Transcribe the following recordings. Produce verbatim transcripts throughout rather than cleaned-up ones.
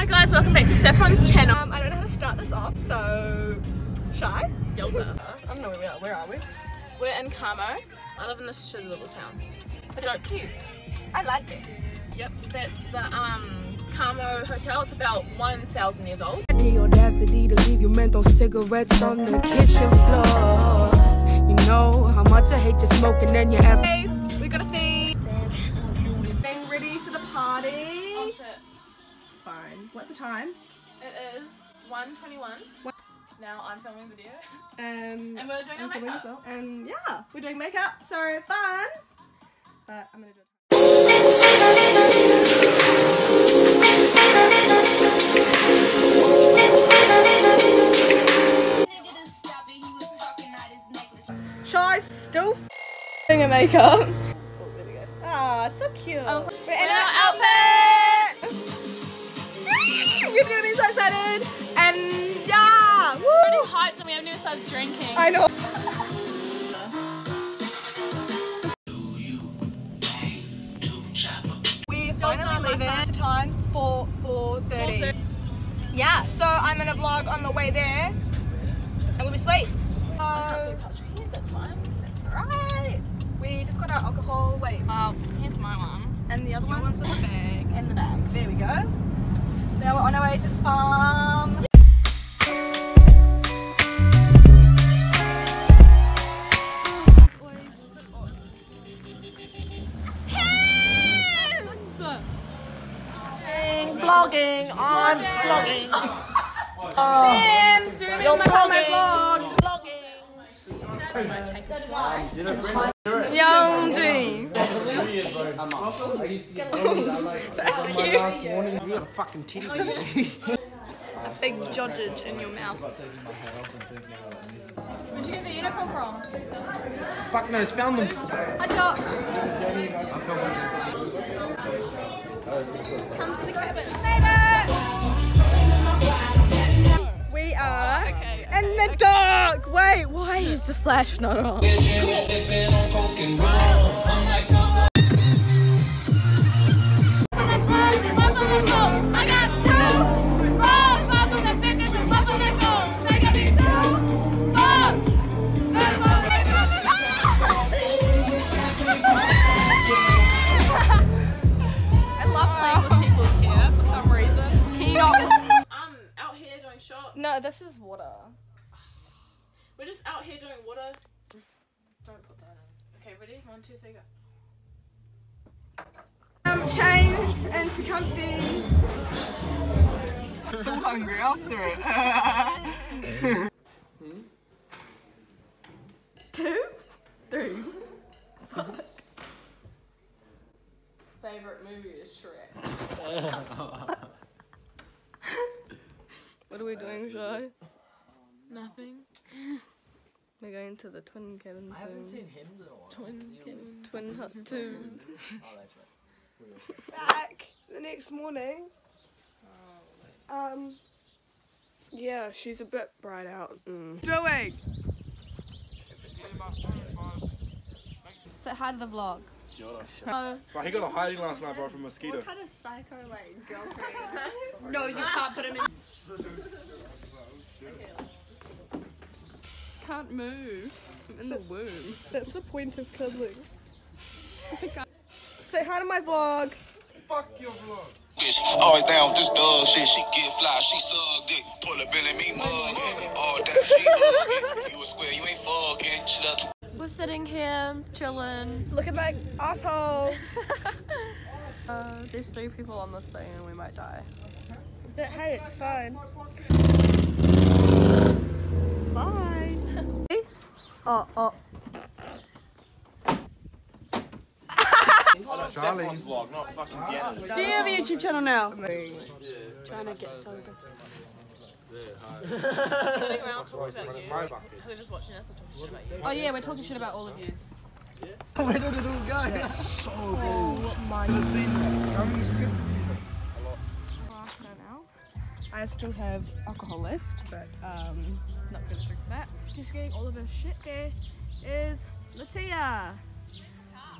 Hi guys, welcome back to Saffron's channel. Um, I don't know how to start this off, so shy. Yelza. I don't know where we are. Where are we? We're in Carmo. I live in this shitty little town. It's so cute. I like it. Yep, that's the um Carmo Hotel. It's about one thousand years old. The audacity to leave you menthol cigarettes on the kitchen floor. You know how much I hate you smoking and your ass. Hey, we gotta feed. Getting ready for the party. Oh shit. It's fine. What's the time? It is one twenty-one. Now I'm filming video. Um, And we're doing our and filming makeup. as well. And yeah, we're doing makeup. So fun. But I'm gonna do it. Shy still doing a makeup. Oh, there we go. Ah, so cute. Oh, we're in we're our our outfit. We've never been so excited. And yeah, woo. We're already hyped and we haven't even started drinking. I know. We're finally leaving. It's time for four thirty. Yeah, so I'm in a vlog on the way there. And we'll be sweet. I can't see Uh, the touch here, that's fine. That's alright. We just got our alcohol. Wait. Um, here's my one. And the other Your one's one's in the bag. in the bag. There we go. Now we're on our way to the farm. Vlogging, I'm vlogging. Sam, zoom in my vlog. Young Dream. That's cute. You got a fucking titty. Big jodgage in your mouth. Where'd you get the unicorn from? Fuck knows, found them. Hi, Jock. Come to the cabin. Made it! We are in the dark. Wait, why is the flash not on? No, this is water. We're just out here doing water. Don't put that in. Okay, ready? One, two, three, go. Um, changed into comfy. Still hungry after it. Two, three. Favorite movie is Shrek. What are we doing, Shy? Nothing. We're going to the twin cabin. I haven't soon. seen him though. Twin cabin. Twin hut two. Oh, that's right. Back the next morning. Um. Yeah, she's a bit bright out. Mm. Doing. Say hi to the vlog. Bro, he got a hiding last night, bro, from a mosquito. What kind of psycho like girlfriend? No, you can't put him in. Can't move. I'm in the womb. That's the point of cuddling. Say hi to my vlog. Fuck your vlog. Always down with this dog shit. She get fly, she suck dick. Pull a bill and me mug it. All that she hug it. If you a square, you ain't fucking. She love to. We're sitting here, chilling. Look at my asshole. Uh, there's three people on this thing and we might die. But hey, it's fine. Bye. Oh, oh. Charlie. Vlog, not fucking Gannis. Do you have a YouTube channel now? Trying to get sober. Sitting around talking about you. Whoever's watching us will talk shit about you. Oh yeah, we're talking shit about all of you. Where did it all go? That's so Oh my good. I still have alcohol left, but um, not gonna drink that. Just getting all of her shit. There is Latia.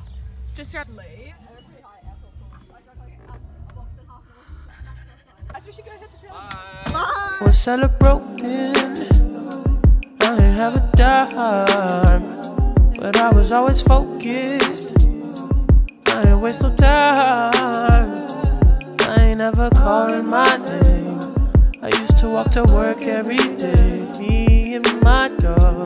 Just trying to leave. As we should go hit the town. Bye. Was celebrating. I ain't have a dime, but I was always focused. I ain't waste no time. I ain't ever calling my name. I used to walk to work every day, me and my dog.